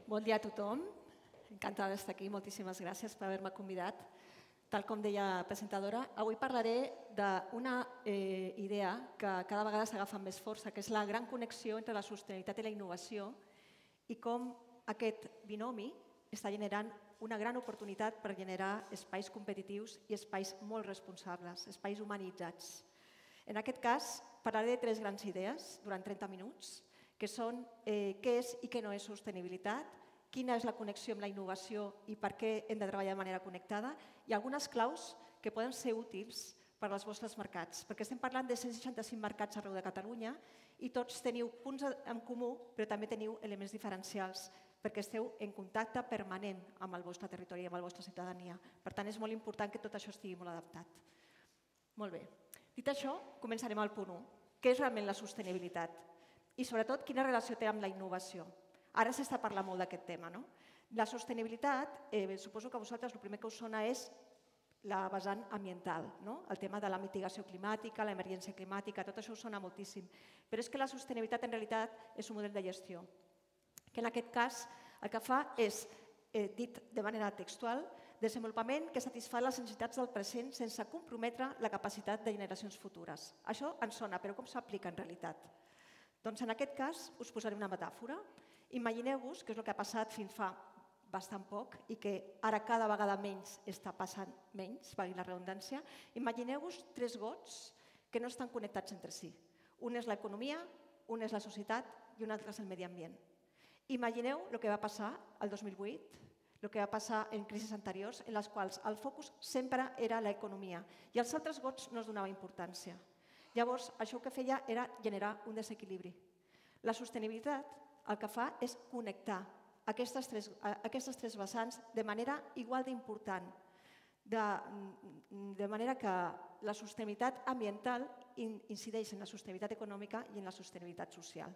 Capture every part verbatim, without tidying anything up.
Bon dia a tothom. Encantada d'estar aquí. Moltíssimes gràcies per haver-me convidat. Tal com deia la presentadora, avui parlaré d'una eh, idea que cada vegada s'agafa amb més força, que és la gran connexió entre la sostenibilitat i la innovació i com aquest binomi està generant una gran oportunitat per generar espais competitius i espais molt responsables, espais humanitzats. En aquest cas, parlaré de tres grans idees durant trenta minuts, que són eh, què és i què no és sostenibilitat, quina és la connexió amb la innovació i per què hem de treballar de manera connectada, i algunes claus que poden ser útils per als vostres mercats, perquè estem parlant de cent seixanta-cinc mercats arreu de Catalunya i tots teniu punts en comú, però també teniu elements diferencials, perquè esteu en contacte permanent amb el vostre territori i amb la vostra ciutadania. Per tant, és molt important que tot això estigui molt adaptat. Molt bé. Dit això, començarem al punt u. Què és realment la sostenibilitat? I sobretot, quina relació té amb la innovació? Ara s'està parlant molt d'aquest tema, no? La sostenibilitat, eh, suposo que a vosaltres el primer que us sona és la vessant ambiental, no? El tema de la mitigació climàtica, l'emergència climàtica, tot això us sona moltíssim. Però és que la sostenibilitat en realitat és un model de gestió, que en aquest cas el que fa és, eh, dit de manera textual, desenvolupament que satisfà les necessitats del present sense comprometre la capacitat de generacions futures. Això ens sona, però com s'aplica en realitat? Doncs en aquest cas us posaré una metàfora. Imagineu-vos, que és el que ha passat fins fa bastant poc i que ara cada vegada menys està passant menys, valgui la redundància, imagineu-vos tres gots que no estan connectats entre si. Un és l'economia, un és la societat i un altre és el medi ambient. Imagineu el que va passar el dos mil vuit, el que va passar en crisis anteriors, en les quals el focus sempre era l'economia i als altres gots no es donava importància. Llavors, això que feia era generar un desequilibri. La sostenibilitat el que fa és connectar aquestes tres, aquestes tres vessants de manera igual d'important, de, de manera que la sostenibilitat ambiental incideix en la sostenibilitat econòmica i en la sostenibilitat social.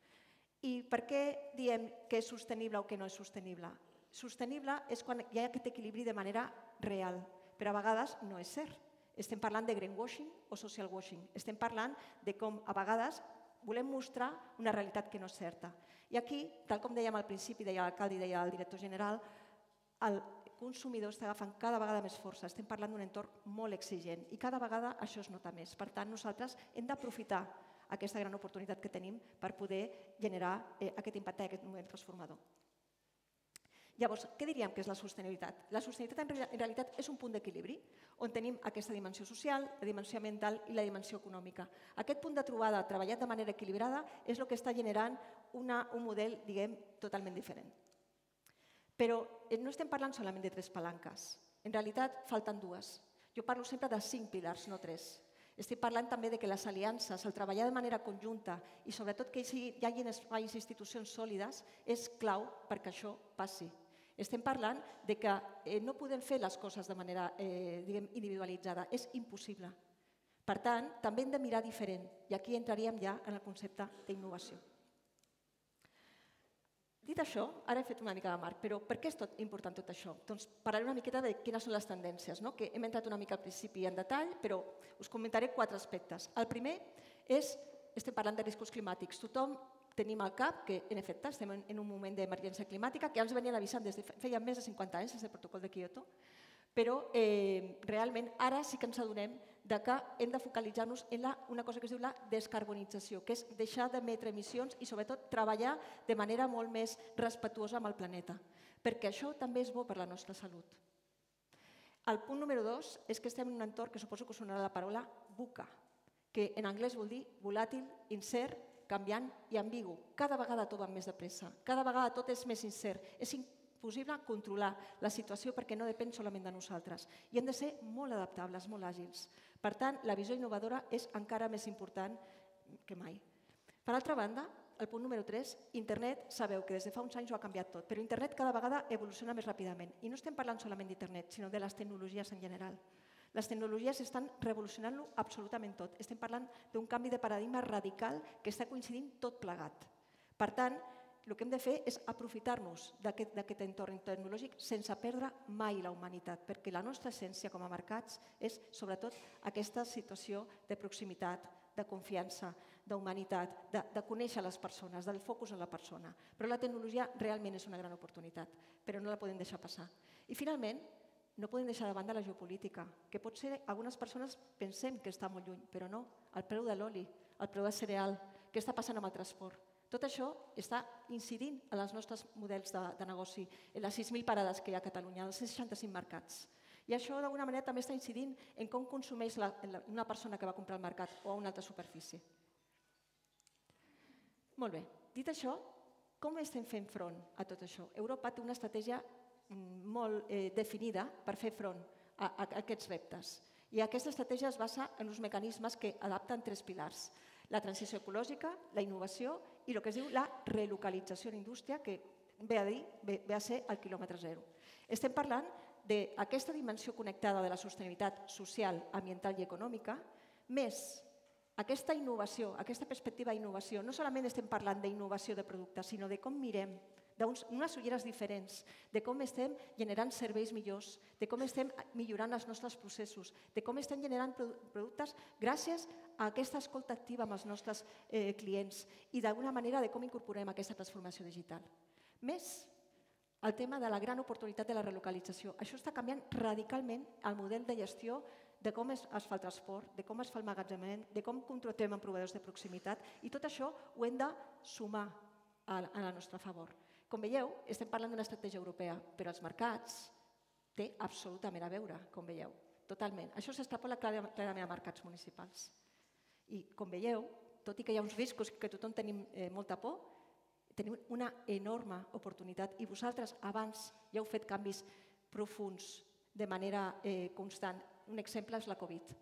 I per què diem que és sostenible o que no és sostenible? Sostenible és quan hi ha aquest equilibri de manera real, però a vegades no és cert. Estem parlant de greenwashing o social washing. Estem parlant de com a vegades volem mostrar una realitat que no és certa. I aquí, tal com dèiem al principi, deia l'alcalde i deia el director general, el consumidor està agafant cada vegada més força. Estem parlant d'un entorn molt exigent i cada vegada això es nota més. Per tant, nosaltres hem d'aprofitar aquesta gran oportunitat que tenim per poder generar aquest impacte i aquest moment transformador. Llavors, què diríem que és la sostenibilitat? La sostenibilitat en realitat és un punt d'equilibri on tenim aquesta dimensió social, la dimensió ambiental i la dimensió econòmica. Aquest punt de trobada treballat de manera equilibrada és el que està generant una, un model, diguem, totalment diferent. Però no estem parlant solament de tres palanques. En realitat, falten dues. Jo parlo sempre de cinc pilars, no tres. Estic parlant també de que les aliances, el treballar de manera conjunta i sobretot que hi hagi espais i institucions sòlides és clau perquè això passi. Estem parlant de que no podem fer les coses de manera individualitzada, és impossible. Per tant, també hem de mirar diferent i aquí entraríem ja en el concepte d'innovació. Dit això, ara he fet una mica de marc, però per què és important tot això? Doncs parlaré una miqueta de quines són les tendències, que hem entrat una mica al principi en detall, però us comentaré quatre aspectes. El primer és, estem parlant de riscos climàtics. Tothom tenim al cap que, en efecte, estem en un moment d'emergència climàtica que ja ens venien avisant des de feia més de cinquanta anys, des del protocol de Kyoto, però realment ara sí que ens adonem que hem de focalitzar-nos en una cosa que es diu la descarbonització, que és deixar d'emetre emissions i sobretot treballar de manera molt més respectuosa amb el planeta, perquè això també és bo per la nostra salut. El punt número dos és que estem en un entorn que suposo que us sonarà la paraula VUCA, que en anglès vol dir volàtil, incert, canviant i ambigu. Cada vegada tot va més de pressa, cada vegada tot és més incert. És impossible controlar la situació perquè no depèn solament de nosaltres. I hem de ser molt adaptables, molt àgils. Per tant, la visió innovadora és encara més important que mai. Per altra banda, el punt número tres, internet, sabeu que des de fa uns anys ho ha canviat tot, però internet cada vegada evoluciona més ràpidament. I no estem parlant solament d'internet, sinó de les tecnologies en general. Les tecnologies estan revolucionant-lo absolutament tot. Estem parlant d'un canvi de paradigma radical que està coincidint tot plegat. Per tant, el que hem de fer és aprofitar-nos d'aquest entorn tecnològic sense perdre mai la humanitat, perquè la nostra essència com a mercats és sobretot aquesta situació de proximitat, de confiança, d'humanitat, de, de conèixer les persones, del focus en la persona. Però la tecnologia realment és una gran oportunitat, però no la podem deixar passar. I finalment, no podem deixar de banda la geopolítica, que pot ser, algunes persones pensem que està molt lluny, però no. El preu de l'oli, el preu del cereal, què està passant amb el transport? Tot això està incidint en els nostres models de, de negoci, en les sis mil parades que hi ha a Catalunya, els cent seixanta-cinc mercats. I això d'alguna manera també està incidint en com consumeix la, la, una persona que va comprar al mercat o a una altra superfície. Molt bé, dit això, com estem fent front a tot això? Europa té una estratègia molt eh, definida per fer front a, a aquests reptes. I aquesta estratègia es basa en uns mecanismes que adapten tres pilars. La transició ecològica, la innovació i el que es diu la relocalització en indústria, que ve a, dir, ve, ve a ser el quilòmetre zero. Estem parlant d'aquesta dimensió connectada de la sostenibilitat social, ambiental i econòmica, més aquesta innovació, aquesta perspectiva d'innovació. No solament estem parlant d'innovació de productes, sinó de com mirem d'unes ulleres diferents, de com estem generant serveis millors, de com estem millorant els nostres processos, de com estem generant productes gràcies a aquesta escolta activa amb els nostres eh, clients i d'alguna manera de com incorporem aquesta transformació digital. Més, el tema de la gran oportunitat de la relocalització. Això està canviant radicalment el model de gestió de com es fa el transport, de com es fa el magatzemament, de com contractem amb proveïdors de proximitat i tot això ho hem de sumar a la nostra favor. Com veieu, estem parlant d'una estratègia europea, però els mercats té absolutament a veure, com veieu, totalment. Això s'extrapola clarament a mercats municipals. I com veieu, tot i que hi ha uns riscos que tothom tenim eh, molta por, tenim una enorme oportunitat i vosaltres abans ja heu fet canvis profuns de manera eh, constant. Un exemple és la Covid.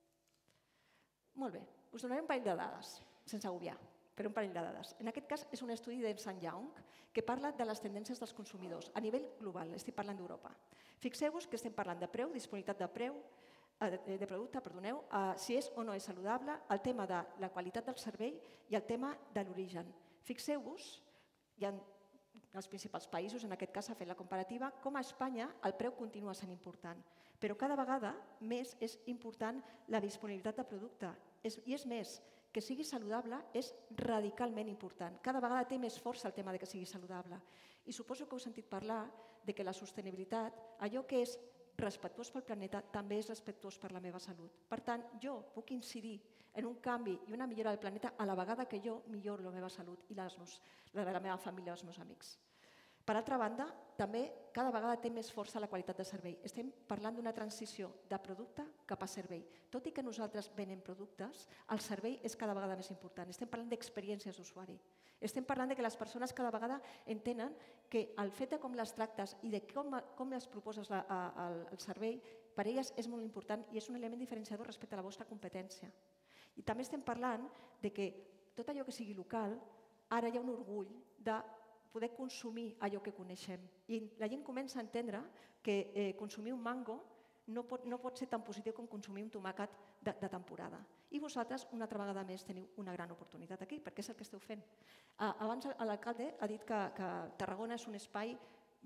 Molt bé, us donaré un parell de dades, sense agobiar, però un parell de dades. En aquest cas és un estudi d'Ernst and Young que parla de les tendències dels consumidors a nivell global, estic parlant d'Europa. Fixeu-vos que estem parlant de preu, disponibilitat de preu, de producte, perdoneu, si és o no és saludable, el tema de la qualitat del servei i el tema de l'origen. Fixeu-vos, hi ha els principals països, en aquest cas s'ha fet la comparativa, com a Espanya el preu continua sent important, però cada vegada més és important la disponibilitat de producte. I és més, que sigui saludable és radicalment important. Cada vegada té més força el tema de que sigui saludable. I suposo que heu sentit parlar de que la sostenibilitat, allò que és respectuós pel planeta, també és respectuós per la meva salut. Per tant, jo puc incidir en un canvi i una millora del planeta a la vegada que jo milloro la meva salut i la de la meva família i els meus amics. Per altra banda, també cada vegada té més força la qualitat de servei. Estem parlant d'una transició de producte cap a servei. Tot i que nosaltres venem productes, el servei és cada vegada més important. Estem parlant d'experiències d'usuari. Estem parlant de que les persones cada vegada entenen que el fet de com les tractes i de com, com les proposes la, a, el servei, per elles és molt important i és un element diferenciador respecte a la vostra competència. I també estem parlant de que tot allò que sigui local, ara hi ha un orgull de poder consumir allò que coneixem. I la gent comença a entendre que eh, consumir un mango no pot, no pot ser tan positiu com consumir un tomàquet de, de temporada. I vosaltres, una altra vegada més, teniu una gran oportunitat aquí, perquè és el que esteu fent. Ah, abans l'alcalde ha dit que, que Tarragona és un espai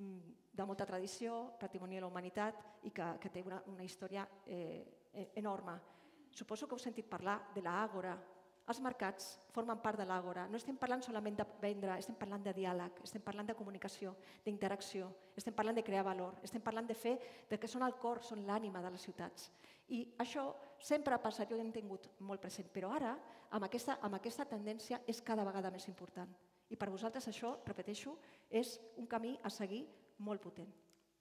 de molta tradició, patrimoni de la humanitat i que, que té una, una història eh, enorme. Suposo que heu sentit parlar de l'Àgora. Els mercats formen part de l'Àgora. No estem parlant solament de vendre, estem parlant de diàleg, estem parlant de comunicació, d'interacció, estem parlant de crear valor, estem parlant de fer de que són el cor, són l'ànima de les ciutats. I això sempre ha passat, jo ho he tingut molt present, però ara, amb aquesta, amb aquesta tendència, és cada vegada més important. I per vosaltres això, repeteixo, és un camí a seguir molt potent.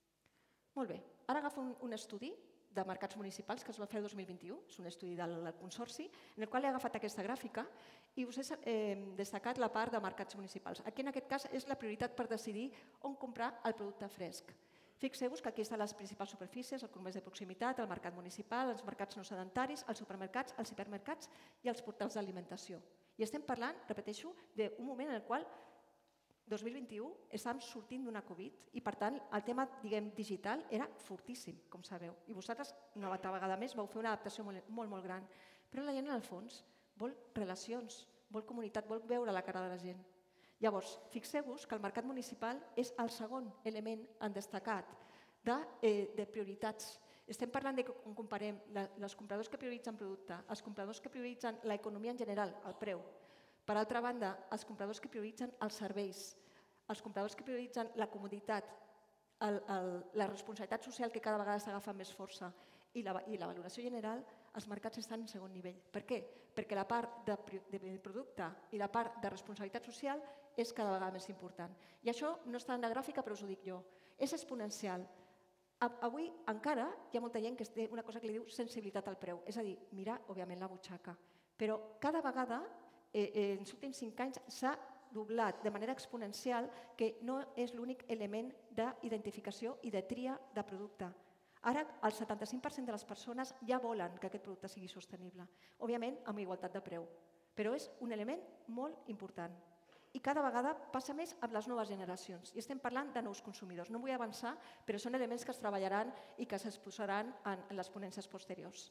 Molt bé, ara agafo un, un estudi de mercats municipals que es va fer el dos mil vint-i-u, és un estudi del Consorci, en el qual he agafat aquesta gràfica i us he eh, destacat la part de mercats municipals. Aquí, en aquest cas, és la prioritat per decidir on comprar el producte fresc. Fixeu-vos que aquí estan les principals superfícies, el comerç de proximitat, el mercat municipal, els mercats no sedentaris, els supermercats, els hipermercats i els portals d'alimentació. I estem parlant, repeteixo, d'un moment en el qual dos mil vint-i-u estàvem sortint d'una Covid i, per tant, el tema, diguem, digital era fortíssim, com sabeu. I vosaltres, una altra vegada més, vau fer una adaptació molt, molt, molt gran. Però la gent, en el fons, vol relacions, vol comunitat, vol veure la cara de la gent. Llavors, fixeu-vos que el mercat municipal és el segon element en destacat de, eh, de prioritats Estem parlant de que quan comparem els compradors que prioritzen producte, els compradors que prioritzen l'economia en general, el preu. Per altra banda, els compradors que prioritzen els serveis, els compradors que prioritzen la comoditat, el, el, la responsabilitat social que cada vegada s'agafa més força i la, i la valoració general, els mercats estan en segon nivell. Per què? Perquè la part de, de producte i la part de responsabilitat social és cada vegada més important. I això no està en la gràfica, però us ho dic jo. És exponencial. Avui encara hi ha molta gent que té una cosa que li diu sensibilitat al preu, és a dir, mirar, òbviament, la butxaca. Però cada vegada, eh, en els últims cinc anys, s'ha doblat de manera exponencial que no és l'únic element d'identificació i de tria de producte. Ara, el setanta-cinc per cent de les persones ja volen que aquest producte sigui sostenible, òbviament amb igualtat de preu, però és un element molt important. I cada vegada passa més amb les noves generacions. I estem parlant de nous consumidors. No vull avançar, però són elements que es treballaran i que s'exposaran en les ponències posteriors.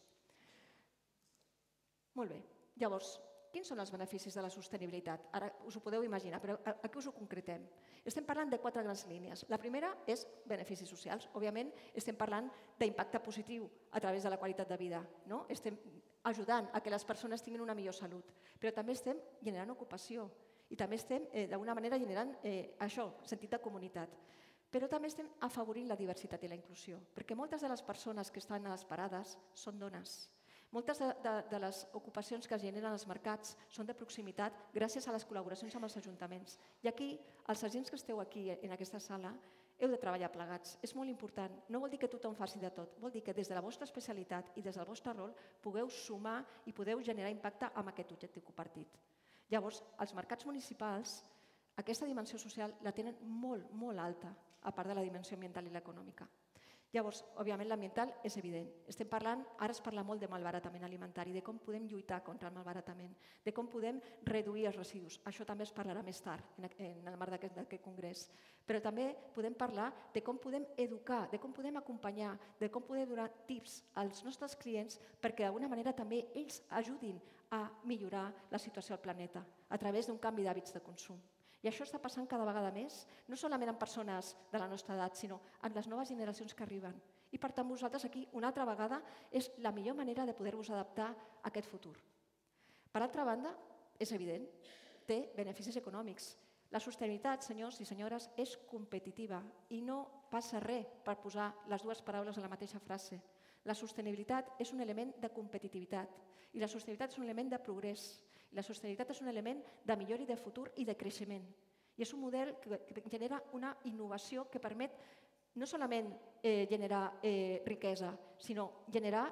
Molt bé. Llavors, quins són els beneficis de la sostenibilitat? Ara us ho podeu imaginar, però aquí us ho concretem. Estem parlant de quatre grans línies. La primera és beneficis socials. Òbviament, estem parlant d'impacte positiu a través de la qualitat de vida. Estem ajudant a que les persones tinguin una millor salut, però també estem generant ocupació i també estem, d'alguna manera, generant això, sentit de comunitat. Però també estem afavorint la diversitat i la inclusió, perquè moltes de les persones que estan a les parades són dones. Moltes de les ocupacions que es generen als mercats són de proximitat gràcies a les col·laboracions amb els ajuntaments. I aquí, els agents que esteu aquí en aquesta sala, heu de treballar plegats. És molt important. No vol dir que tothom faci de tot. Vol dir que des de la vostra especialitat i des del vostre rol pugueu sumar i podeu generar impacte amb aquest objectiu compartit. Llavors, els mercats municipals, aquesta dimensió social la tenen molt, molt alta, a part de la dimensió ambiental i l'econòmica. Llavors, òbviament, l'ambiental és evident. Estem parlant, ara es parla molt de malbaratament alimentari, de com podem lluitar contra el malbaratament, de com podem reduir els residus. Això també es parlarà més tard en el marc d'aquest congrés. Però també podem parlar de com podem educar, de com podem acompanyar, de com podem donar tips als nostres clients perquè d'alguna manera també ells ajudin a millorar la situació al planeta a través d'un canvi d'hàbits de consum. I això està passant cada vegada més, no solament en persones de la nostra edat, sinó en les noves generacions que arriben. I per tant, vosaltres aquí, una altra vegada, és la millor manera de poder-vos adaptar a aquest futur. Per altra banda, és evident, té beneficis econòmics. La sostenibilitat, senyors i senyores, és competitiva i no passa res per posar les dues paraules en la mateixa frase. La sostenibilitat és un element de competitivitat i la sostenibilitat és un element de progrés. La sostenibilitat és un element de millora i de futur i de creixement. I és un model que genera una innovació que permet no solament generar riquesa, sinó generar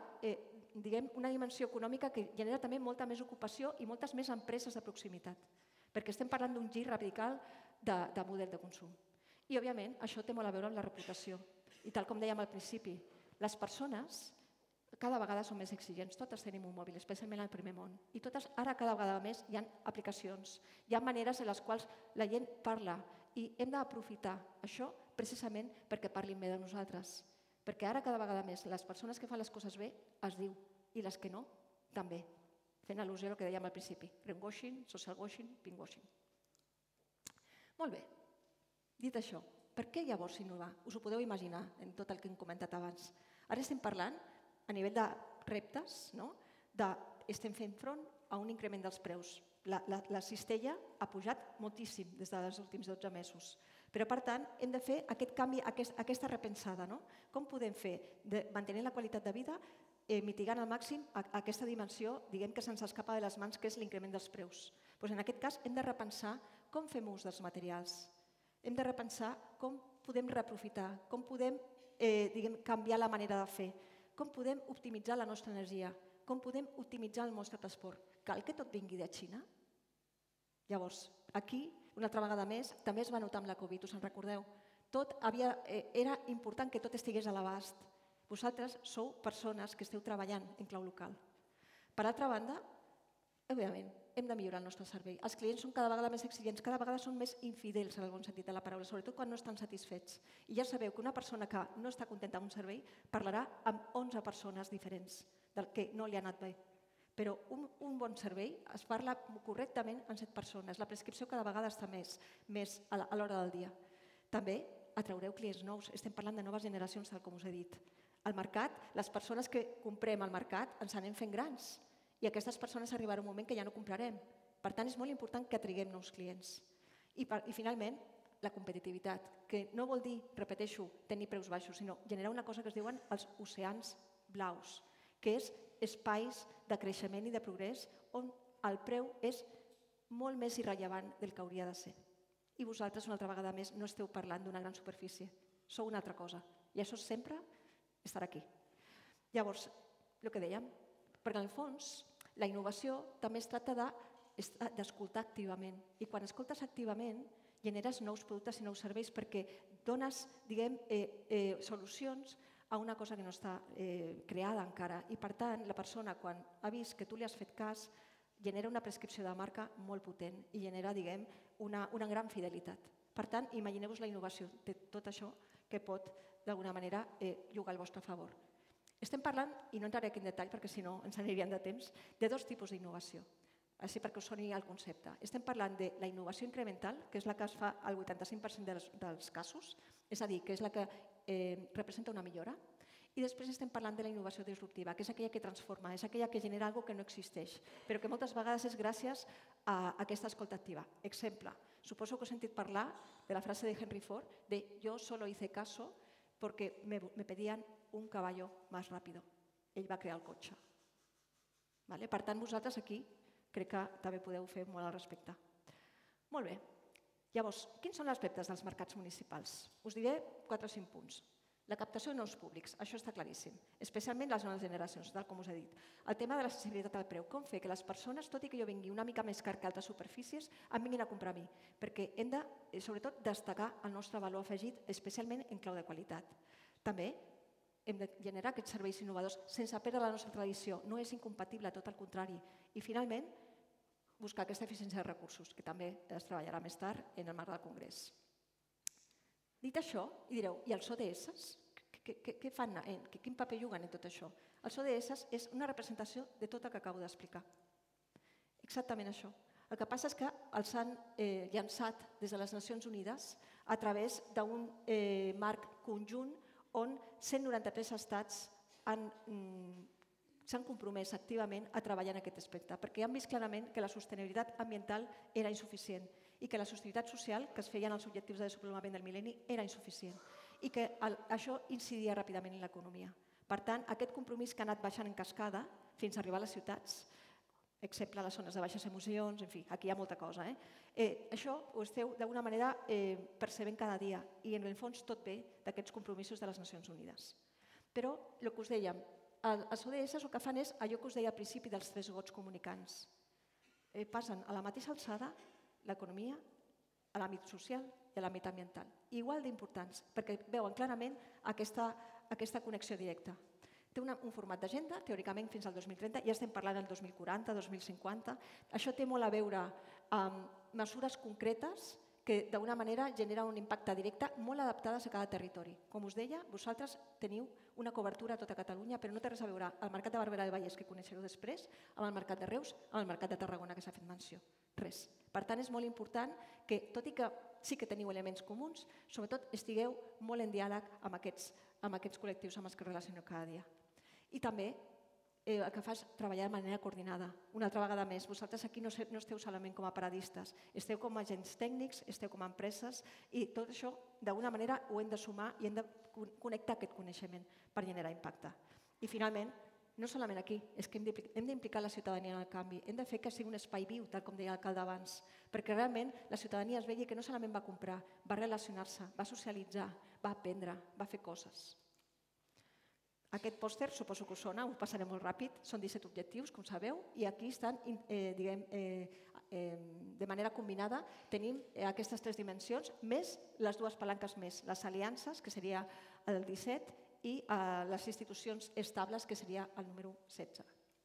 una dimensió econòmica que genera també molta més ocupació i moltes més empreses de proximitat, perquè estem parlant d'un gir radical de model de consum. I, òbviament, això té molt a veure amb la reputació. I tal com dèiem al principi, les persones cada vegada són més exigents. Totes tenim un mòbil, especialment al primer món. I totes, ara cada vegada més, hi ha aplicacions, hi ha maneres en les quals la gent parla i hem d'aprofitar això precisament perquè parlin bé de nosaltres. Perquè ara cada vegada més les persones que fan les coses bé es diu i les que no, també. Fent al·lusió al que dèiem al principi. Greenwashing, social washing, pinkwashing. Molt bé. Dit això, per què llavors innovar? Us ho podeu imaginar en tot el que hem comentat abans. Ara estem parlant a nivell de reptes, estem fent front a un increment dels preus. La cistella ha pujat moltíssim des dels últims dotze mesos. Però, per tant, hem de fer aquest canvi, aquesta repensada. Com podem fer, mantenint la qualitat de vida, mitigant al màxim aquesta dimensió que se'ns escapa de les mans, que és l'increment dels preus? En aquest cas, hem de repensar com fem ús dels materials. Hem de repensar com podem reaprofitar, com podem canviar la manera de fer, com podem optimitzar la nostra energia, com podem optimitzar el nostre transport. Cal que tot vingui de Xina? Llavors, aquí, una altra vegada més, també es va notar amb la Covid, us en recordeu? Era important que tot estigués a l'abast. Vosaltres sou persones que esteu treballant en clau local. Per altra banda, òbviament, hem de millorar el nostre servei. Els clients són cada vegada més exigents, cada vegada són més infidels en el bon sentit de la paraula, sobretot quan no estan satisfets. I ja sabeu que una persona que no està contenta amb un servei parlarà amb onze persones diferents del que no li ha anat bé. Però un bon servei es parla correctament amb set persones. La prescripció cada vegada està més a l'hora del dia. També atraureu clients nous. Estem parlant de noves generacions, tal com us he dit. Al mercat, les persones que comprem al mercat ens anem fent grans i aquestes persones arribarà un moment que ja no comprarem. Per tant, és molt important que atraguem nous clients. I, per, i finalment, la competitivitat, que no vol dir, repeteixo, tenir preus baixos, sinó generar una cosa que es diuen els oceans blaus, que és espais de creixement i de progrés on el preu és molt més irrellevant del que hauria de ser. I vosaltres, una altra vegada més, no esteu parlant d'una gran superfície, sou una altra cosa. I això sempre estarà aquí. Llavors, el que dèiem, perquè en el fons la innovació també es tracta d'escoltar activament. I quan escoltes activament, generes nous productes i nous serveis perquè dones, diguem, eh, eh, solucions a una cosa que no està eh, creada encara. I per tant, la persona, quan ha vist que tu li has fet cas, genera una prescripció de marca molt potent i genera, diguem, una, una gran fidelitat. Per tant, imagineu-vos la innovació de tot això que pot, d'alguna manera, eh, jugar al vostre favor. Estem parlant, i no entraré aquí en detall perquè si no ens aniríem de temps, de dos tipus d'innovació, així perquè us soni el concepte. Estem parlant de la innovació incremental, que és la que es fa al vuitanta-cinc per cent dels, dels casos, és a dir, que és la que eh, representa una millora, i després estem parlant de la innovació disruptiva, que és aquella que transforma, és aquella que genera alguna cosa que no existeix, però que moltes vegades és gràcies a aquesta escolta activa. Exemple, suposo que heu sentit parlar de la frase de Henry Ford de «yo solo hice caso porque me, me pedían un caballo más rápido». Ell va crear el cotxe. Vale? Per tant, vosaltres aquí crec que també podeu fer molt al respecte. Molt bé. Llavors, quins són els reptes dels mercats municipals? Us diré quatre o cinc punts. La captació de nous públics, això està claríssim, especialment les noves generacions, tal com us he dit. El tema de l'accessibilitat al preu, com fer que les persones, tot i que jo vingui una mica més car que altres superfícies, em vinguin a comprar a mi, perquè hem de, sobretot, destacar el nostre valor afegit, especialment en clau de qualitat. També hem de generar aquests serveis innovadors sense perdre la nostra tradició, no és incompatible, tot el contrari. I, finalment, buscar aquesta eficiència de recursos, que també es treballarà més tard en el marc del Congrés. Dit això, i direu, i els O D S? Què fan? Quin paper juguen en tot això? Els O D S és una representació de tot el que acabo d'explicar. Exactament això. El que passa és que els han llançat des de les Nacions Unides a través d'un marc conjunt on cent noranta-tres estats s'han compromès activament a treballar en aquest aspecte, perquè han vist clarament que la sostenibilitat ambiental era insuficient i que la sostenibilitat social que es feien els objectius de desenvolupament del mil·lenni era insuficient i que això incidia ràpidament en l'economia. Per tant, aquest compromís que ha anat baixant en cascada fins a arribar a les ciutats, excepte a les zones de baixes emissions, en fi, aquí hi ha molta cosa. Això ho esteu d'alguna manera percebent cada dia i en el fons tot ve d'aquests compromisos de les Nacions Unides. Però el que us dèiem, els O D S el que fan és allò que us deia al principi dels tres gots comunicants. Passen a la mateixa alçada l'economia, a l'àmbit social i a l'àmbit ambiental. Igual d'importants, perquè veuen clarament aquesta connexió directa. Té un format d'agenda, teòricament fins al dos mil trenta, ja estem parlant del dos mil quaranta, dos mil cinquanta. Això té molt a veure amb mesures concretes que d'alguna manera generen un impacte directe molt adaptades a cada territori. Com us deia, vosaltres teniu una cobertura a tota Catalunya, però no té res a veure el mercat de Barberà del Vallès, que coneixereu després, amb el mercat de Reus, amb el mercat de Tarragona, que s'ha fet menció. Res. Per tant, és molt important que, tot i que sí que teniu elements comuns, sobretot estigueu molt en diàleg amb aquests col·lectius amb els que relacioneu cada dia. I també el que fa és treballar de manera coordinada. Una altra vegada més, vosaltres aquí no esteu solament com a paradistes, esteu com a agents tècnics, esteu com a empreses i tot això d'alguna manera ho hem de sumar i hem de connectar aquest coneixement per generar impacte. I finalment, no solament aquí, és que hem d'implicar la ciutadania en el canvi, hem de fer que sigui un espai viu, tal com deia l'alcalde abans, perquè realment la ciutadania es vegi que no solament va comprar, va relacionar-se, va socialitzar, va aprendre, va fer coses. Aquest pòster, suposo que us sona, ho passaré molt ràpid, són disset objectius, com sabeu, i aquí estan, diguem, de manera combinada, tenim aquestes tres dimensions, més les dues palanques més, les aliances, que seria el disset, i les institucions estables, que seria el número setze.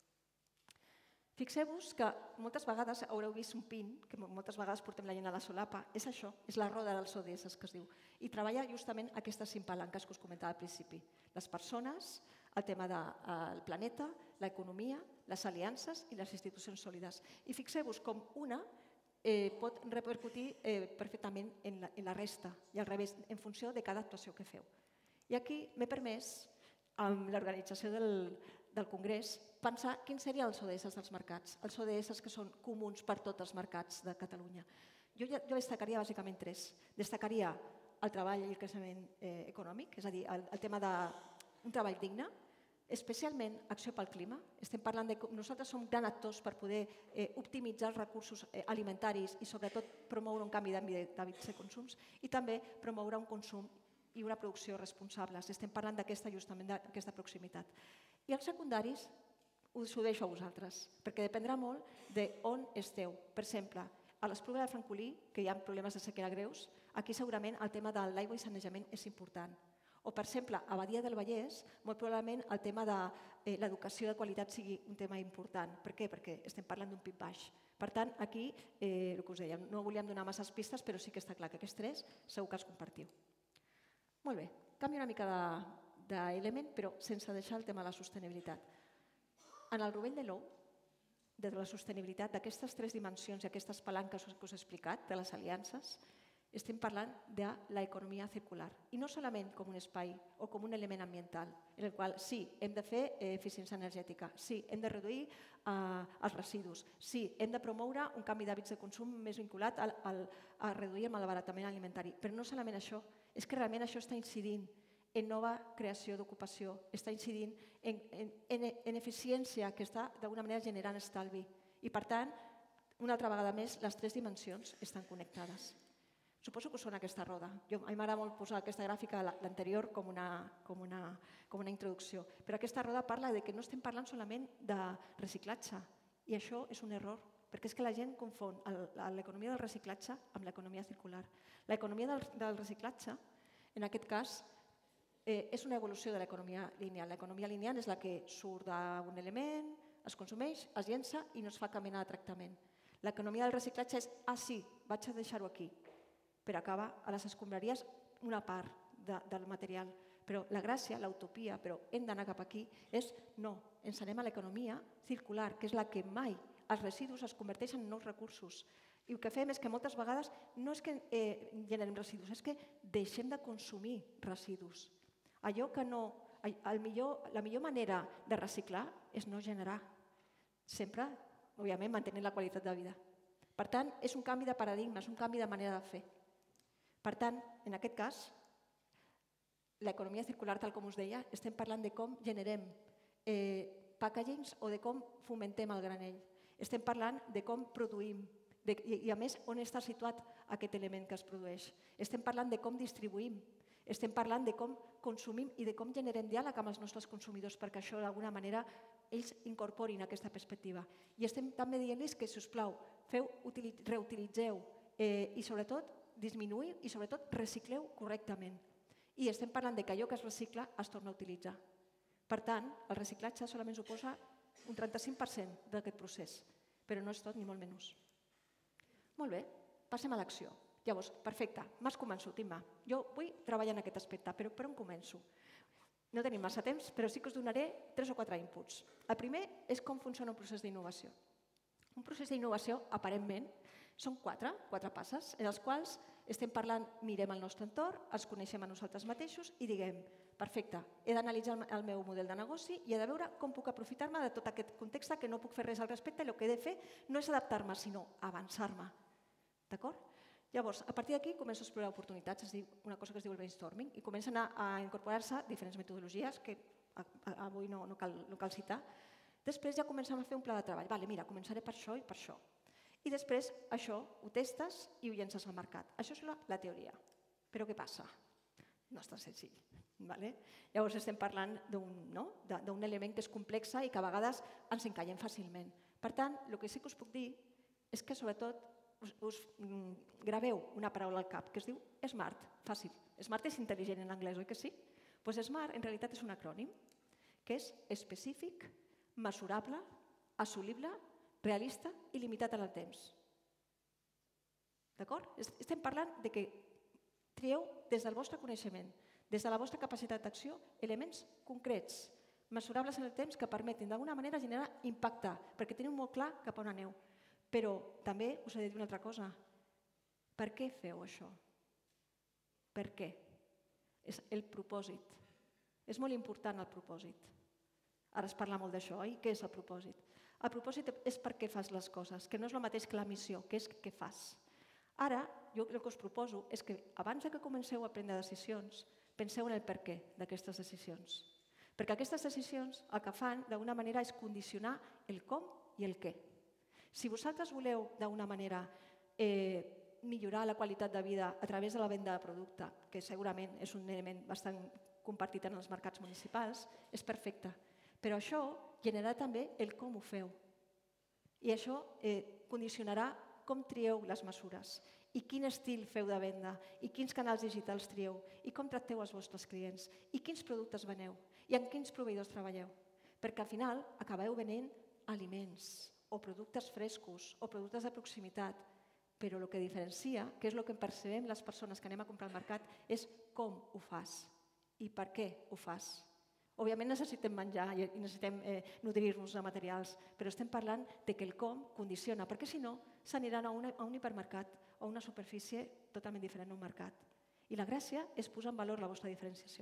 Fixeu-vos que moltes vegades haureu vist un pin, que moltes vegades portem la gent a la solapa, és això, és la roda dels O D S que es diu, i treballa justament aquestes cinc palanques que us comentava al principi. Les persones, el tema del planeta, l'economia, les aliances i les institucions sòlides. I fixeu-vos com una pot repercutir perfectament en la resta, i al revés, en funció de cada actuació que feu. I aquí m'he permès amb l'organització del, del Congrés, pensar quins serien els O D S dels mercats, els O D S que són comuns per tots els mercats de Catalunya. Jo, jo destacaria bàsicament tres. Destacaria el treball i el creixement eh, econòmic, és a dir, el, el tema d'un treball digne, especialment acció pel clima. Estem parlant de que nosaltres som grans actors per poder eh, optimitzar els recursos eh, alimentaris i sobretot promoure un canvi d'hàbits de consums i també promoure un consum i una producció responsables. Estem parlant d'aquesta justament d'aquesta proximitat. I els secundaris us ho deixo a vosaltres, perquè dependrà molt d'on esteu. Per exemple, a l'Espluga de Francolí, que hi ha problemes de sequera greus, aquí segurament el tema de l'aigua i sanejament és important. O, per exemple, a Badia del Vallès, molt probablement el tema de eh, l'educació de qualitat sigui un tema important. Per què? Perquè estem parlant d'un P I B baix. Per tant, aquí, eh, el que us dèiem, no volíem donar masses pistes, però sí que està clar que aquests tres segur que els compartiu. Molt bé, canvio una mica d'element, però sense deixar el tema de la sostenibilitat. En el rovell de l'ou, de la sostenibilitat, d'aquestes tres dimensions i aquestes palanques que us he explicat, de les aliances, estem parlant de l'economia circular. I no solament com un espai o com un element ambiental, en el qual sí, hem de fer eficiència energètica, sí, hem de reduir eh, els residus, sí, hem de promoure un canvi d'hàbits de consum més vinculat al, al, a reduir el malbaratament alimentari. Però no solament això, és que realment això està incidint en nova creació d'ocupació, està incidint en, en, en, en eficiència que està d'alguna manera generant estalvi. I per tant, una altra vegada més, les tres dimensions estan connectades. Suposo que us sona aquesta roda. Jo, a mi m'agrada molt posar aquesta gràfica, l'anterior, com, una, com, una, com una introducció. Però aquesta roda parla de que no estem parlant solament de reciclatge. I això és un error, perquè és que la gent confon l'economia del reciclatge amb l'economia circular. L'economia del, del reciclatge, en aquest cas, eh, és una evolució de l'economia lineal. L'economia lineal és la que surt d'un element, es consumeix, es llença i no es fa cap mena de tractament. L'economia del reciclatge és, ah sí, vaig a deixar-ho aquí, però acaba a les escombraries una part de, del material. Però la gràcia, l'utopia, però hem d'anar cap aquí, és no, ens anem a l'economia circular, que és la que mai els residus es converteixen en nous recursos. I el que fem és que moltes vegades no és que eh, generem residus, és que deixem de consumir residus. Allò que no, el millor, la millor manera de reciclar és no generar. Sempre, òbviament, mantenint la qualitat de vida. Per tant, és un canvi de paradigma, és un canvi de manera de fer. Per tant, en aquest cas, l'economia circular, tal com us deia, estem parlant de com generem eh, packagings o de com fomentem el granell. Estem parlant de com produïm de, i, i a més on està situat aquest element que es produeix. Estem parlant de com distribuïm, estem parlant de com consumim i de com generem diàleg amb els nostres consumidors perquè això d'alguna manera ells incorporin aquesta perspectiva. I estem també dient-los que, si us plau, feu, reutilitzeu eh, i sobretot disminuïu i sobretot recicleu correctament. I estem parlant de que allò que es recicla es torna a utilitzar. Per tant, el reciclatge solament suposa un trenta-cinc per cent d'aquest procés, però no és tot ni molt menys. Molt bé, passem a l'acció. Llavors, perfecte, m'has convençut, Imma. Jo vull treballar en aquest aspecte, però per on començo? No tenim massa temps, però sí que us donaré tres o quatre inputs. El primer és com funciona un procés d'innovació. Un procés d'innovació, aparentment, són quatre, quatre passes, en els quals estem parlant, mirem el nostre entorn, els coneixem a nosaltres mateixos i diguem, perfecte, he d'analitzar el meu model de negoci i he de veure com puc aprofitar-me de tot aquest context que no puc fer res al respecte i el que he de fer no és adaptar-me, sinó avançar-me. D'acord? Llavors, a partir d'aquí començo a explorar oportunitats, es diu una cosa que es diu el brainstorming, i comencen a, a incorporar-se diferents metodologies que avui no, no, cal, no cal citar. Després ja comencem a fer un pla de treball. Vale, mira, començaré per això i per això. I després això ho testes i ho llences al mercat. Això és la, la teoria. Però què passa? No és tan senzill. Vale? Llavors estem parlant d'un no? d'un element que és complex i que a vegades ens encallem fàcilment. Per tant, el que sí que us puc dir és que sobretot us, us graveu una paraula al cap que es diu SMART. Fàcil. SMART és intel·ligent en anglès, oi que sí? Doncs SMART en realitat és un acrònim que és específic, mesurable, assolible, realista i limitat en el temps. D'acord? Estem parlant de que trieu des del vostre coneixement, des de la vostra capacitat d'acció, elements concrets, mesurables en el temps que permetin d'alguna manera generar impacte, perquè teniu molt clar cap a on aneu. Però també us he de dir una altra cosa. Per què feu això? Per què? És el propòsit. És molt important el propòsit. Ara es parla molt d'això, oi? Què és el propòsit? El propòsit és per què fas les coses, que no és el mateix que la missió, que és què fas. Ara, jo el que us proposo és que abans que comenceu a prendre decisions, penseu en el per què d'aquestes decisions. Perquè aquestes decisions el que fan d'una manera és condicionar el com i el què. Si vosaltres voleu d'una manera eh, millorar la qualitat de vida a través de la venda de producte, que segurament és un element bastant compartit en els mercats municipals, és perfecte. Però això generarà també el com ho feu. I això eh, condicionarà com trieu les mesures i quin estil feu de venda i quins canals digitals trieu i com tracteu els vostres clients i quins productes veneu i amb quins proveïdors treballeu. Perquè al final acabeu venent aliments o productes frescos o productes de proximitat, però el que diferencia, que és el que percebem les persones que anem a comprar al mercat, és com ho fas i per què ho fas. Òbviament necessitem menjar i necessitem eh, nodrir-nos de materials, però estem parlant de que el com condiciona, perquè si no s'aniran a, a un hipermercat o a una superfície totalment diferent d'un mercat. I la gràcia és posar en valor la vostra diferenciació.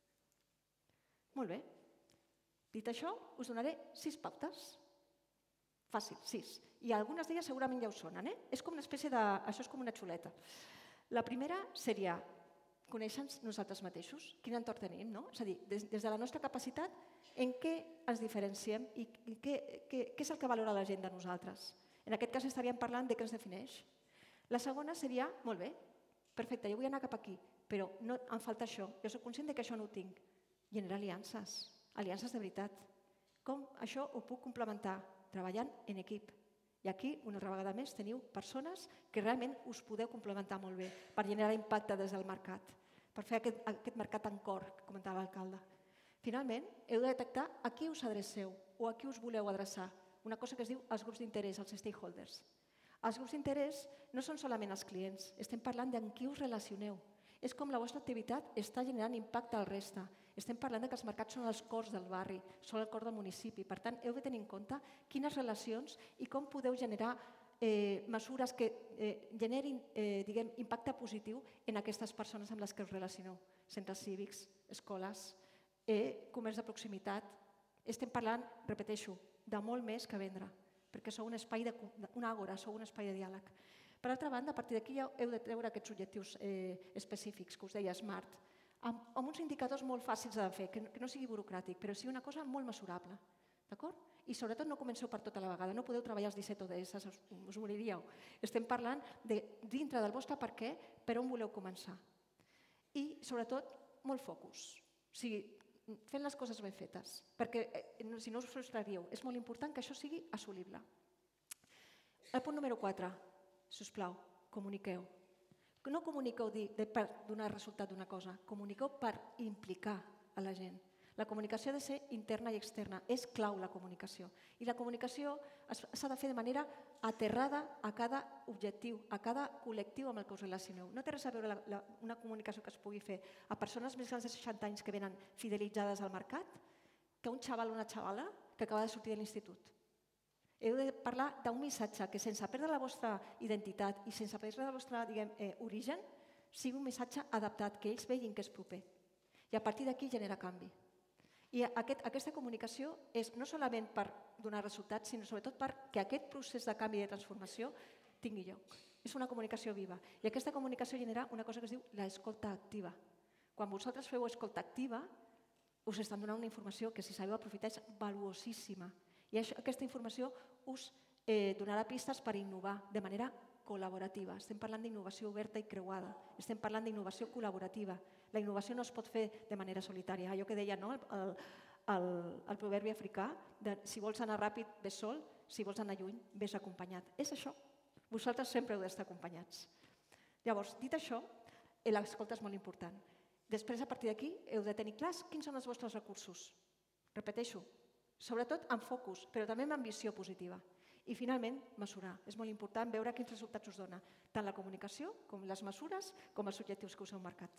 Molt bé. Dit això, us donaré sis pautes. Fàcil, sis. I algunes d'elles segurament ja us sonen, eh? És com una espècie de... Això és com una xuleta. La primera seria conèixer-nos nosaltres mateixos, quin entorn tenim, no? És a dir, des, des de la nostra capacitat, en què ens diferenciem i què, què, què és el que valora la gent de nosaltres. En aquest cas estaríem parlant de què ens defineix. La segona seria, molt bé, perfecte, jo vull anar cap aquí, però no, em falta això, jo soc conscient que això no ho tinc. Generar aliances, aliances de veritat. Com això ho puc complementar? Treballant en equip. I aquí, una altra vegada més, teniu persones que realment us podeu complementar molt bé per generar impacte des del mercat, per fer aquest, aquest mercat en cor, que comentava l'alcalde. Finalment, heu de detectar a qui us adreceu o a qui us voleu adreçar. Una cosa que es diu els grups d'interès, els stakeholders. Els grups d'interès no són solament els clients, estem parlant d'en qui us relacioneu. És com la vostra activitat està generant impacte al resta. Estem parlant que els mercats són els cors del barri, són el cor del municipi. Per tant, heu de tenir en compte quines relacions i com podeu generar eh, mesures que eh, generin eh, diguem, impacte positiu en aquestes persones amb les que us relacioneu. Centres cívics, escoles, eh, comerç de proximitat. Estem parlant, repeteixo, de molt més que vendre, perquè sou un espai de, una àgora, sou un espai de diàleg. Per altra banda, a partir d'aquí ja heu de treure aquests objectius eh, específics, que us deia SMART, amb, amb uns indicadors molt fàcils de fer, que no, que no sigui burocràtic, però sigui una cosa molt mesurable. D'acord? I sobretot no comenceu per tota la vegada, no podeu treballar els disset O D S, us, us moriríeu. Estem parlant de dintre del vostre per què, per on voleu començar. I sobretot, molt focus. O sigui, fent les coses ben fetes, perquè eh, si no us frustraríeu, és molt important que això sigui assolible. El punt número quatre. Sisplau, comuniqueu. No comuniqueu per donar resultat d'una cosa, comuniqueu per implicar a la gent. La comunicació ha de ser interna i externa, és clau la comunicació. I la comunicació s'ha de fer de manera aterrada a cada objectiu, a cada col·lectiu amb el que us relacioneu. No té res a veure la, la, una comunicació que es pugui fer a persones més grans de seixanta anys que venen fidelitzades al mercat que un xaval o una xavala que acaba de sortir de l'institut. Heu de parlar d'un missatge que sense perdre la vostra identitat i sense perdre el vostre diguem, eh, origen, sigui un missatge adaptat, que ells vegin que és proper. I a partir d'aquí genera canvi. I aquest, aquesta comunicació és no solament per donar resultats, sinó sobretot perquè aquest procés de canvi i de transformació tingui lloc. És una comunicació viva. I aquesta comunicació genera una cosa que es diu l'escolta activa. Quan vosaltres feu escolta activa, us estan donant una informació que, si sabeu aprofitar, és valuosíssima. I això, aquesta informació us eh, donarà pistes per innovar de manera col·laborativa. Estem parlant d'innovació oberta i creuada. Estem parlant d'innovació col·laborativa. La innovació no es pot fer de manera solitària. Allò que deia no, el, el, el proverbi africà, de si vols anar ràpid, ves sol, si vols anar lluny, ves acompanyat. És això. Vosaltres sempre heu d'estar acompanyats. Llavors, dit això, l'escolta és molt important. Després, a partir d'aquí, heu de tenir clars quins són els vostres recursos. Repeteixo, sobretot amb focus, però també amb ambició positiva. I finalment, mesurar. És molt important veure quins resultats us dona, tant la comunicació com les mesures com els objectius que us heu marcat.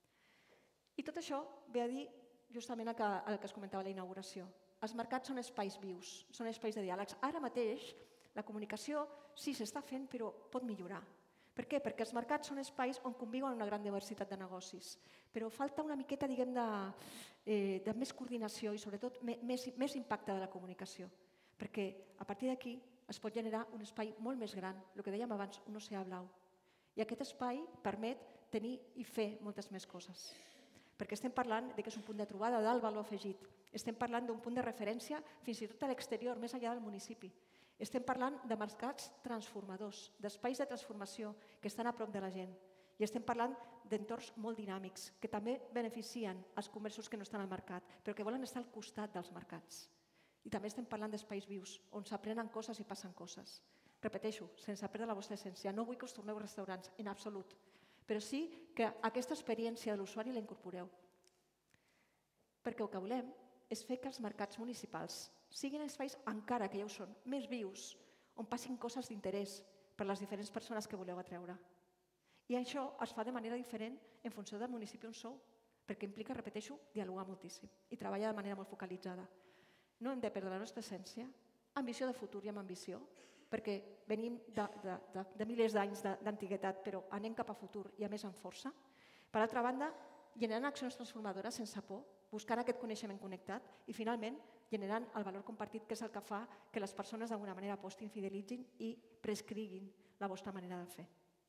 I tot això ve a dir justament el que, el que es comentava a la inauguració. Els mercats són espais vius, són espais de diàlegs. Ara mateix la comunicació sí s'està fent, però pot millorar. Per què? Perquè els mercats són espais on conviuen una gran diversitat de negocis, però falta una miqueta, diguem, de, eh, de més coordinació i, sobretot, més, més impacte de la comunicació, perquè a partir d'aquí es pot generar un espai molt més gran, el que dèiem abans, un oceà blau. I aquest espai permet tenir i fer moltes més coses, perquè estem parlant de que és un punt de trobada d'alt valor afegit, estem parlant d'un punt de referència fins i tot a l'exterior, més enllà del municipi. Estem parlant de mercats transformadors, d'espais de transformació que estan a prop de la gent. I estem parlant d'entorns molt dinàmics, que també beneficien els comerços que no estan al mercat, però que volen estar al costat dels mercats. I també estem parlant d'espais vius, on s'aprenen coses i passen coses. Repeteixo, sense perdre la vostra essència. No vull que us torneu restaurants, en absolut. Però sí que aquesta experiència de l'usuari la incorporeu. Perquè el que volem és fer que els mercats municipals siguin espais, encara que ja ho són, més vius, on passin coses d'interès per a les diferents persones que voleu atreure. I això es fa de manera diferent en funció del municipi on sou, perquè implica, repeteixo, dialogar moltíssim i treballar de manera molt focalitzada. No hem de perdre la nostra essència, ambició de futur i amb ambició, perquè venim de, de, de, de milers d'anys d'antiguitat, però anem cap a futur i a més amb força. Per altra banda, generant accions transformadores sense por, buscant aquest coneixement connectat i, finalment, generant el valor compartit, que és el que fa que les persones d'alguna manera apostin, fidelitzin i prescriguin la vostra manera de fer.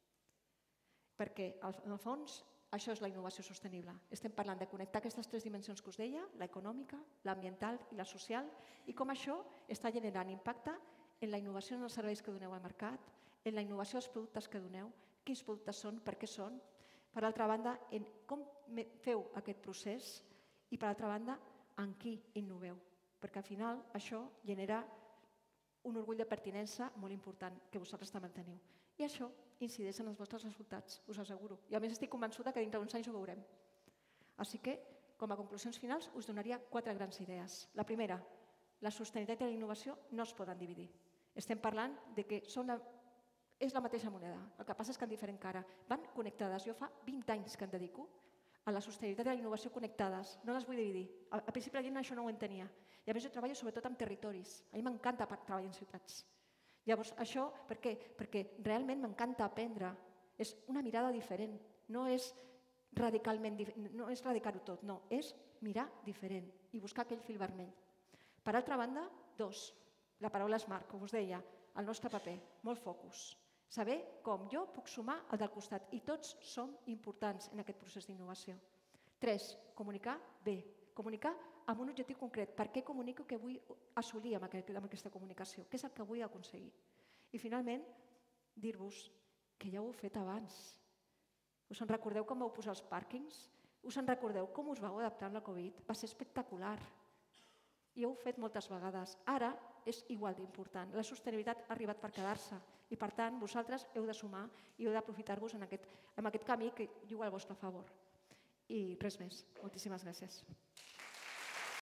Perquè, en el fons, això és la innovació sostenible. Estem parlant de connectar aquestes tres dimensions que us deia, l'econòmica, l'ambiental i la social, i com això està generant impacte en la innovació en els serveis que doneu al mercat, en la innovació dels productes que doneu, quins productes són, per què són, per altra banda, en com feu aquest procés i, per altra banda, en qui innoveu. Perquè al final això genera un orgull de pertinença molt important que vosaltres també teniu. I això incideix en els vostres resultats, us asseguro. I a més estic convençuda que dintre d'uns anys ho veurem. Així que, com a conclusions finals, us donaria quatre grans idees. La primera, la sostenibilitat i la innovació no es poden dividir. Estem parlant de que són la... és la mateixa moneda, el que passa és que en diferent cara. Van connectades. Jo fa vint anys que em dedico a la sostenibilitat i la innovació connectades. No les vull dividir. Al principi la gent això no ho entenia. I a més jo treballo sobretot amb territoris. A mi m'encanta treballar en ciutats. Llavors, això, per què? Perquè realment m'encanta aprendre. És una mirada diferent. No és radicalment, no és radicar-ho tot, no. És mirar diferent i buscar aquell fil vermell. Per altra banda, dos. La paraula smart, com us deia, el nostre paper, molt focus. Saber com jo puc sumar al del costat. I tots som importants en aquest procés d'innovació. Tres, comunicar bé. Comunicar amb un objectiu concret. Per què comunico que vull assolir amb aquesta comunicació? Què és el que vull aconseguir? I finalment, dir-vos que ja ho heu fet abans. Us en recordeu com vau posar els pàrquings? Us en recordeu com us vau adaptar amb la Covid? Va ser espectacular. I ho heu fet moltes vegades. Ara és igual d'important. La sostenibilitat ha arribat per quedar-se i, per tant, vosaltres heu de sumar i heu d'aprofitar-vos en aquest camí que juga al vostre favor. I res més. Moltíssimes gràcies.